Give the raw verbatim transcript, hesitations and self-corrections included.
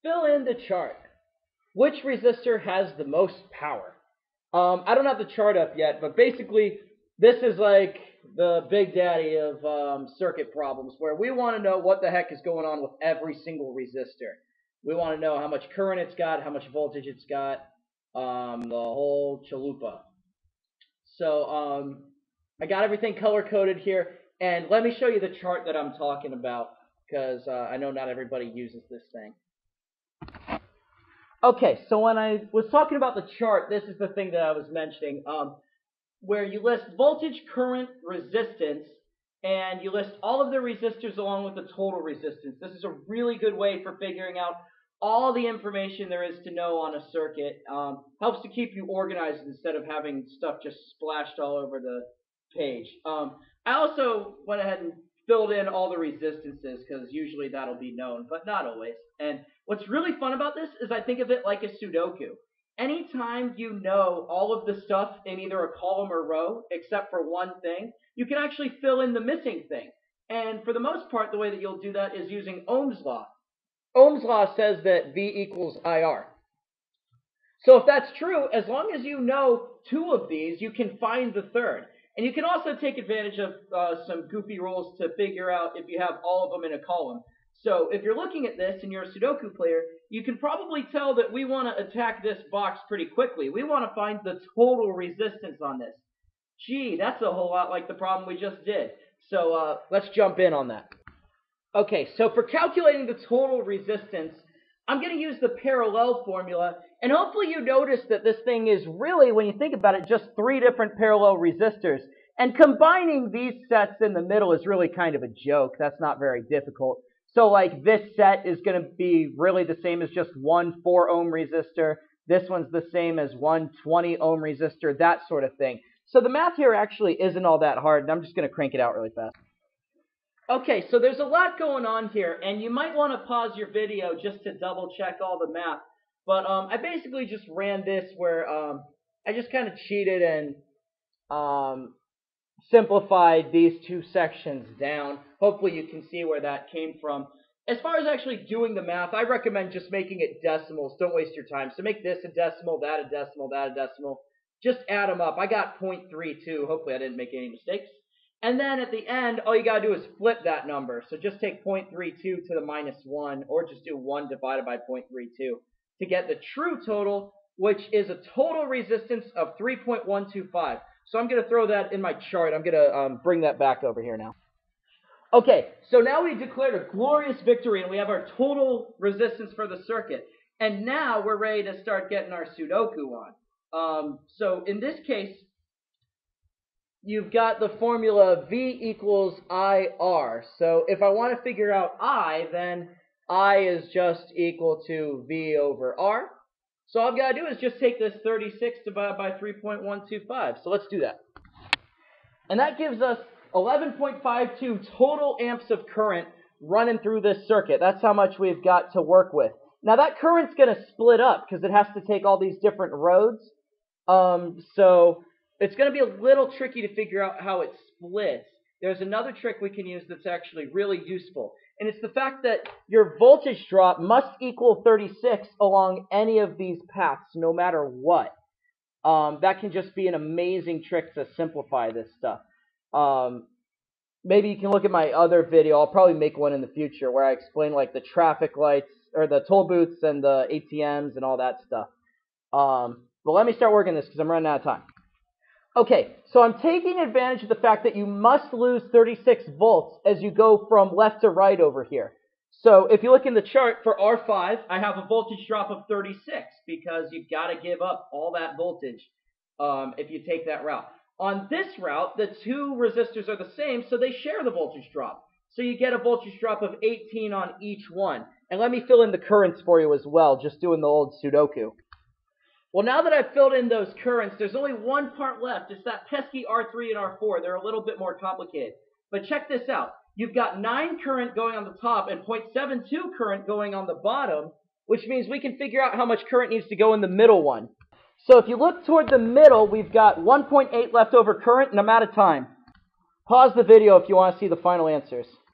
Fill in the chart. Which resistor has the most power? Um, I don't have the chart up yet, but basically this is like the big daddy of um, circuit problems, where we want to know what the heck is going on with every single resistor. We want to know how much current it's got, how much voltage it's got, um, the whole chalupa. So um, I got everything color-coded here, and let me show you the chart that I'm talking about, because uh, I know not everybody uses this thing. Okay, so when I was talking about the chart, this is the thing that I was mentioning, um, where you list voltage, current, resistance, and you list all of the resistors along with the total resistance. This is a really good way for figuring out all the information there is to know on a circuit. Um, helps to keep you organized instead of having stuff just splashed all over the page. Um, I also went ahead and filled in all the resistances, because usually that'll be known, but not always. And what's really fun about this is I think of it like a Sudoku. Anytime you know all of the stuff in either a column or row, except for one thing, you can actually fill in the missing thing. And for the most part, the way that you'll do that is using Ohm's law. Ohm's law says that V equals I R. So if that's true, as long as you know two of these, you can find the third. And you can also take advantage of uh, some goofy rules to figure out if you have all of them in a column. So if you're looking at this and you're a Sudoku player, you can probably tell that we want to attack this box pretty quickly. We want to find the total resistance on this. Gee, that's a whole lot like the problem we just did. So uh, let's jump in on that. Okay, so for calculating the total resistance, I'm going to use the parallel formula, and hopefully you notice that this thing is really, when you think about it, just three different parallel resistors. And combining these sets in the middle is really kind of a joke. That's not very difficult. So like this set is going to be really the same as just one four ohm resistor. This one's the same as one twenty ohm resistor, that sort of thing. So the math here actually isn't all that hard, and I'm just going to crank it out really fast. Okay, so there's a lot going on here, and you might want to pause your video just to double check all the math. But um, I basically just ran this where um, I just kind of cheated and um, simplified these two sections down. Hopefully you can see where that came from. As far as actually doing the math, I recommend just making it decimals. Don't waste your time. So make this a decimal, that a decimal, that a decimal. Just add them up. I got zero point three two. Hopefully I didn't make any mistakes. And then at the end, all you got to do is flip that number. So just take zero point three two to the minus one, or just do one divided by zero point three two to get the true total, which is a total resistance of three point one two five. So I'm going to throw that in my chart. I'm going to um, bring that back over here now. Okay, so now we declared a glorious victory, and we have our total resistance for the circuit. And now we're ready to start getting our Sudoku on. Um, so in this case, you've got the formula V equals I R. So if I want to figure out I, then I is just equal to V over R. So all I've got to do is just take this thirty-six divided by three point one two five. So let's do that. And that gives us eleven point five two total amps of current running through this circuit. That's how much we've got to work with. Now that current's going to split up because it has to take all these different roads. Um, so it's going to be a little tricky to figure out how it splits. There's another trick we can use that's actually really useful. And it's the fact that your voltage drop must equal thirty-six along any of these paths, no matter what. Um, that can just be an amazing trick to simplify this stuff. Um, maybe you can look at my other video. I'll probably make one in the future where I explain like the traffic lights or the toll booths and the A T Ms and all that stuff. Um, but let me start working this because I'm running out of time. Okay, so I'm taking advantage of the fact that you must lose thirty-six volts as you go from left to right over here. So if you look in the chart for R five, I have a voltage drop of thirty-six because you've got to give up all that voltage um, if you take that route. On this route, the two resistors are the same, so they share the voltage drop. So you get a voltage drop of eighteen on each one. And let me fill in the currents for you as well, just doing the old Sudoku. Well, now that I've filled in those currents, there's only one part left. It's that pesky R three and R four. They're a little bit more complicated. But check this out. You've got nine current going on the top and zero point seven two current going on the bottom, which means we can figure out how much current needs to go in the middle one. So if you look toward the middle, we've got one point eight left over current, and I'm out of time. Pause the video if you want to see the final answers.